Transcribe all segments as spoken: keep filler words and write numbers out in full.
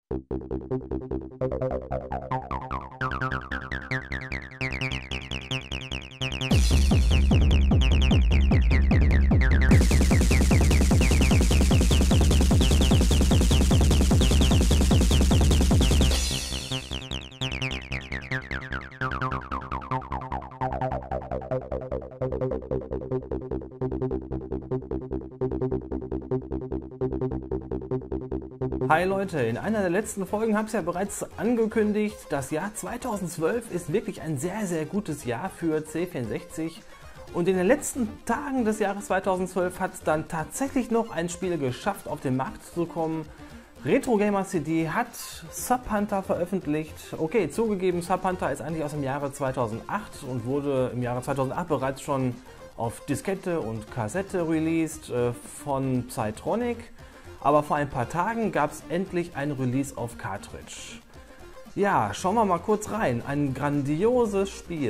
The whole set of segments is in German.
Hi Leute, in einer der letzten Folgen habe ich es ja bereits angekündigt, das Jahr zweitausendzwölf ist wirklich ein sehr sehr gutes Jahr für C vierundsechzig und in den letzten Tagen des Jahres zweitausendzwölf hat es dann tatsächlich noch ein Spiel geschafft, auf den Markt zu kommen. Retro Gamer C D hat Sub Hunter veröffentlicht. Okay, zugegeben, Sub Hunter ist eigentlich aus dem Jahre zweitausendacht und wurde im Jahre zweitausendacht bereits schon auf Diskette und Kassette released äh, von Psytronic. Aber vor ein paar Tagen gab es endlich ein Release auf Cartridge. Ja, schauen wir mal kurz rein. Ein grandioses Spiel.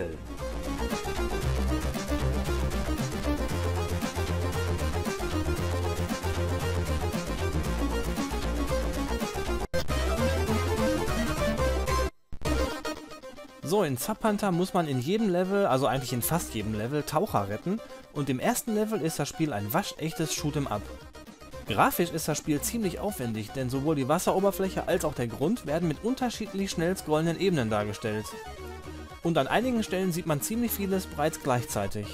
So, in Sub Hunter muss man in jedem Level, also eigentlich in fast jedem Level, Taucher retten. Und im ersten Level ist das Spiel ein waschechtes Shoot'em Up. Grafisch ist das Spiel ziemlich aufwendig, denn sowohl die Wasseroberfläche als auch der Grund werden mit unterschiedlich schnell scrollenden Ebenen dargestellt. Und an einigen Stellen sieht man ziemlich vieles bereits gleichzeitig.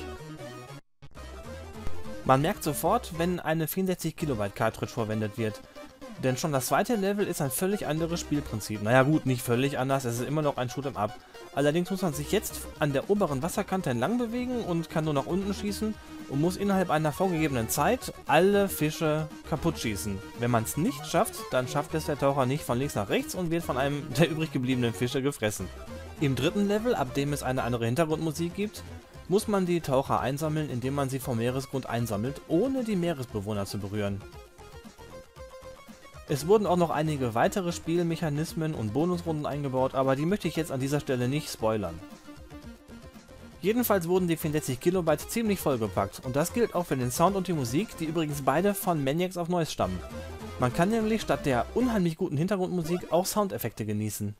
Man merkt sofort, wenn eine vierundsechzig Kilobyte Cartridge verwendet wird, denn schon das zweite Level ist ein völlig anderes Spielprinzip. Naja gut, nicht völlig anders, es ist immer noch ein Shoot'em Up. Allerdings muss man sich jetzt an der oberen Wasserkante entlang bewegen und kann nur nach unten schießen und muss innerhalb einer vorgegebenen Zeit alle Fische kaputt schießen. Wenn man es nicht schafft, dann schafft es der Taucher nicht von links nach rechts und wird von einem der übrig gebliebenen Fische gefressen. Im dritten Level, ab dem es eine andere Hintergrundmusik gibt, muss man die Taucher einsammeln, indem man sie vom Meeresgrund einsammelt, ohne die Meeresbewohner zu berühren. Es wurden auch noch einige weitere Spielmechanismen und Bonusrunden eingebaut, aber die möchte ich jetzt an dieser Stelle nicht spoilern. Jedenfalls wurden die vierundsechzig Kilobyte ziemlich vollgepackt und das gilt auch für den Sound und die Musik, die übrigens beide von Maniacs of Noise stammen. Man kann nämlich statt der unheimlich guten Hintergrundmusik auch Soundeffekte genießen.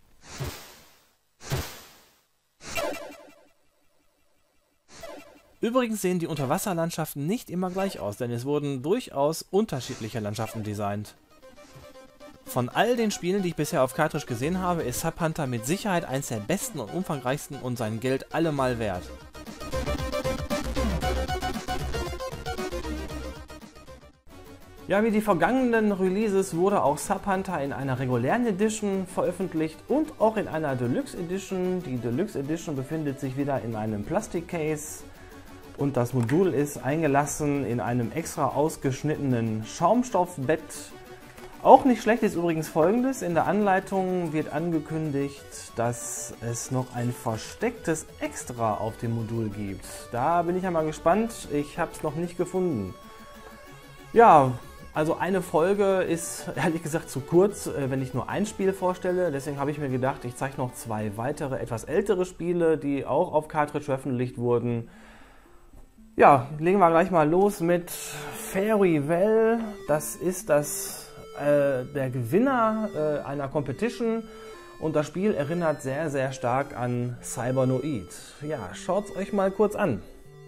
Übrigens sehen die Unterwasserlandschaften nicht immer gleich aus, denn es wurden durchaus unterschiedliche Landschaften designt. Von all den Spielen, die ich bisher auf Cartridge gesehen habe, ist Sub Hunter mit Sicherheit eins der besten und umfangreichsten und sein Geld allemal wert. Ja, wie die vergangenen Releases wurde auch Sub Hunter in einer regulären Edition veröffentlicht und auch in einer Deluxe Edition. Die Deluxe Edition befindet sich wieder in einem Plastikcase und das Modul ist eingelassen in einem extra ausgeschnittenen Schaumstoffbett. Auch nicht schlecht ist übrigens Folgendes: In der Anleitung wird angekündigt, dass es noch ein verstecktes Extra auf dem Modul gibt. Da bin ich ja mal gespannt, ich habe es noch nicht gefunden. Ja, also eine Folge ist ehrlich gesagt zu kurz, wenn ich nur ein Spiel vorstelle. Deswegen habe ich mir gedacht, ich zeige noch zwei weitere, etwas ältere Spiele, die auch auf Cartridge veröffentlicht wurden. Ja, legen wir gleich mal los mit Fairy Well. Das ist das Äh, der Gewinner äh, einer Competition und das Spiel erinnert sehr sehr stark an Cybernoid. Ja, schaut es euch mal kurz an.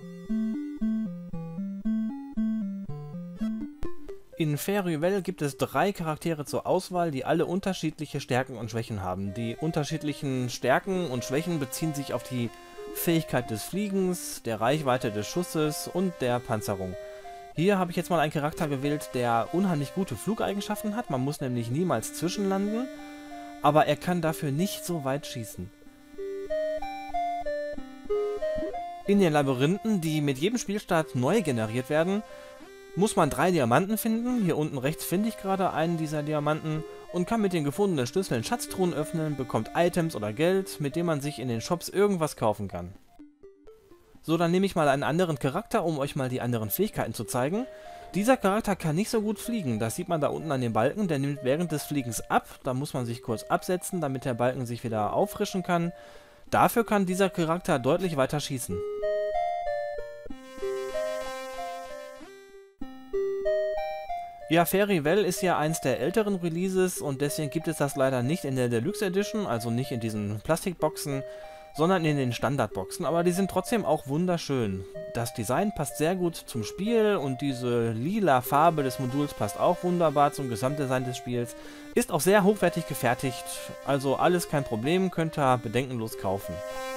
In Fairy Well gibt es drei Charaktere zur Auswahl, die alle unterschiedliche Stärken und Schwächen haben. Die unterschiedlichen Stärken und Schwächen beziehen sich auf die Fähigkeit des Fliegens, der Reichweite des Schusses und der Panzerung. Hier habe ich jetzt mal einen Charakter gewählt, der unheimlich gute Flugeigenschaften hat. Man muss nämlich niemals zwischenlanden, aber er kann dafür nicht so weit schießen. In den Labyrinthen, die mit jedem Spielstart neu generiert werden, muss man drei Diamanten finden. Hier unten rechts finde ich gerade einen dieser Diamanten und kann mit den gefundenen Schlüsseln Schatztruhen öffnen, bekommt Items oder Geld, mit dem man sich in den Shops irgendwas kaufen kann. So, dann nehme ich mal einen anderen Charakter, um euch mal die anderen Fähigkeiten zu zeigen. Dieser Charakter kann nicht so gut fliegen, das sieht man da unten an dem Balken, der nimmt während des Fliegens ab. Da muss man sich kurz absetzen, damit der Balken sich wieder auffrischen kann. Dafür kann dieser Charakter deutlich weiter schießen. Ja, Fairy Well ist ja eins der älteren Releases und deswegen gibt es das leider nicht in der Deluxe Edition, also nicht in diesen Plastikboxen, sondern in den Standardboxen, aber die sind trotzdem auch wunderschön. Das Design passt sehr gut zum Spiel und diese lila Farbe des Moduls passt auch wunderbar zum Gesamtdesign des Spiels. Ist auch sehr hochwertig gefertigt, also alles kein Problem, könnt ihr bedenkenlos kaufen.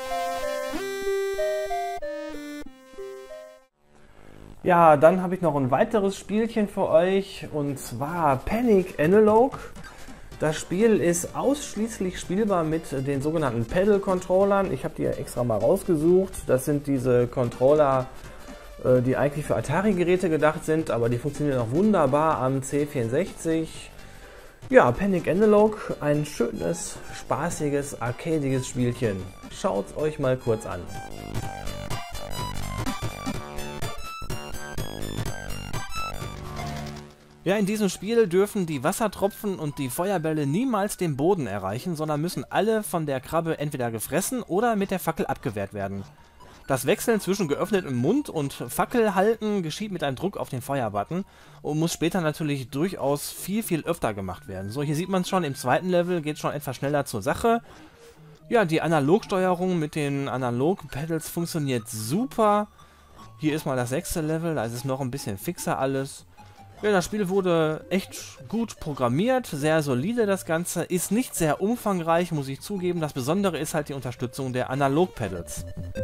Ja, dann habe ich noch ein weiteres Spielchen für euch und zwar Panic Analog. Das Spiel ist ausschließlich spielbar mit den sogenannten Pedal-Controllern. Ich habe die ja extra mal rausgesucht. Das sind diese Controller, die eigentlich für Atari-Geräte gedacht sind, aber die funktionieren auch wunderbar am C vierundsechzig. Ja, Panic Analog, ein schönes, spaßiges, arcadiges Spielchen. Schaut es euch mal kurz an. Ja, in diesem Spiel dürfen die Wassertropfen und die Feuerbälle niemals den Boden erreichen, sondern müssen alle von der Krabbe entweder gefressen oder mit der Fackel abgewehrt werden. Das Wechseln zwischen geöffnetem Mund und Fackel halten geschieht mit einem Druck auf den Feuerbutton und muss später natürlich durchaus viel, viel öfter gemacht werden. So, hier sieht man es schon, im zweiten Level geht es schon etwas schneller zur Sache. Ja, die Analogsteuerung mit den Analog-Pedals funktioniert super. Hier ist mal das sechste Level, da ist es noch ein bisschen fixer alles. Ja, das Spiel wurde echt gut programmiert, sehr solide das Ganze, ist nicht sehr umfangreich, muss ich zugeben. Das Besondere ist halt die Unterstützung der Analog-Pedals.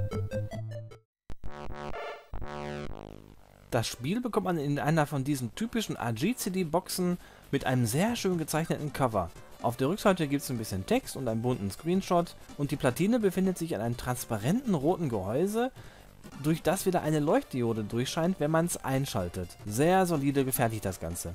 Das Spiel bekommt man in einer von diesen typischen R G-C D-Boxen mit einem sehr schön gezeichneten Cover. Auf der Rückseite gibt es ein bisschen Text und einen bunten Screenshot und die Platine befindet sich in einem transparenten roten Gehäuse, durch das wieder eine Leuchtdiode durchscheint, wenn man es einschaltet. Sehr solide gefertigt das Ganze.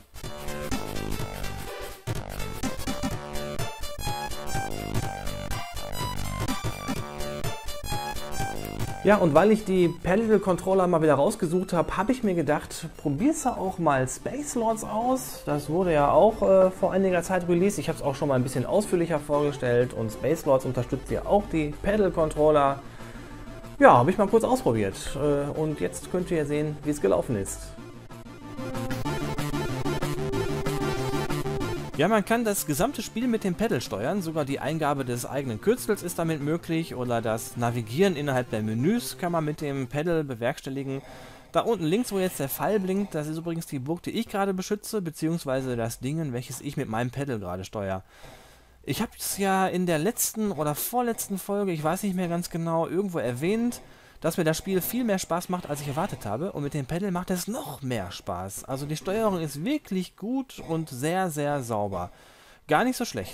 Ja, und weil ich die Pedal-Controller mal wieder rausgesucht habe, habe ich mir gedacht, probierst du auch mal Space Lords aus. Das wurde ja auch äh, vor einiger Zeit released. Ich habe es auch schon mal ein bisschen ausführlicher vorgestellt und Space Lords unterstützt ja auch die Pedal-Controller. Ja, habe ich mal kurz ausprobiert äh, und jetzt könnt ihr sehen, wie es gelaufen ist. Ja, man kann das gesamte Spiel mit dem Pedal steuern, sogar die Eingabe des eigenen Kürzels ist damit möglich oder das Navigieren innerhalb der Menüs kann man mit dem Pedal bewerkstelligen. Da unten links, wo jetzt der Pfeil blinkt, das ist übrigens die Burg, die ich gerade beschütze, beziehungsweise das Ding, welches ich mit meinem Pedal gerade steuere. Ich habe es ja in der letzten oder vorletzten Folge, ich weiß nicht mehr ganz genau, irgendwo erwähnt, dass mir das Spiel viel mehr Spaß macht, als ich erwartet habe. Und mit dem Pedal macht es noch mehr Spaß. Also die Steuerung ist wirklich gut und sehr, sehr sauber. Gar nicht so schlecht.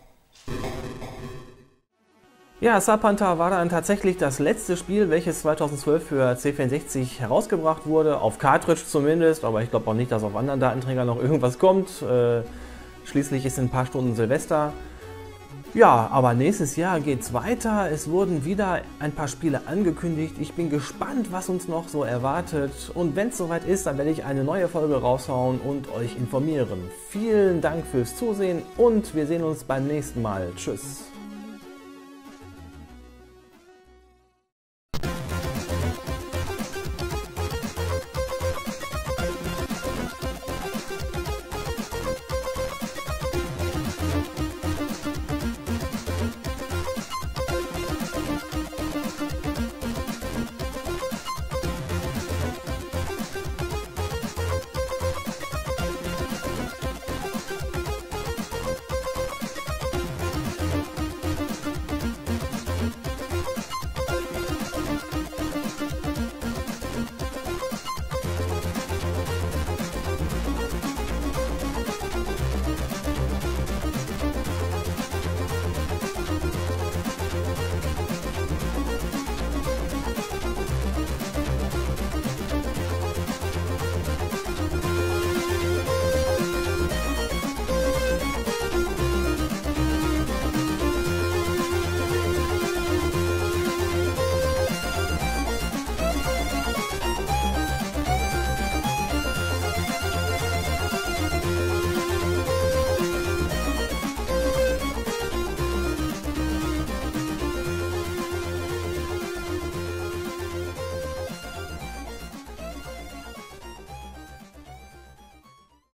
Ja, Subhunter war dann tatsächlich das letzte Spiel, welches zweitausendzwölf für C vierundsechzig herausgebracht wurde. Auf Cartridge zumindest, aber ich glaube auch nicht, dass auf anderen Datenträgern noch irgendwas kommt. Äh, schließlich ist in ein paar Stunden Silvester. Ja, aber nächstes Jahr geht's weiter. Es wurden wieder ein paar Spiele angekündigt. Ich bin gespannt, was uns noch so erwartet. Und wenn es soweit ist, dann werde ich eine neue Folge raushauen und euch informieren. Vielen Dank fürs Zusehen und wir sehen uns beim nächsten Mal. Tschüss.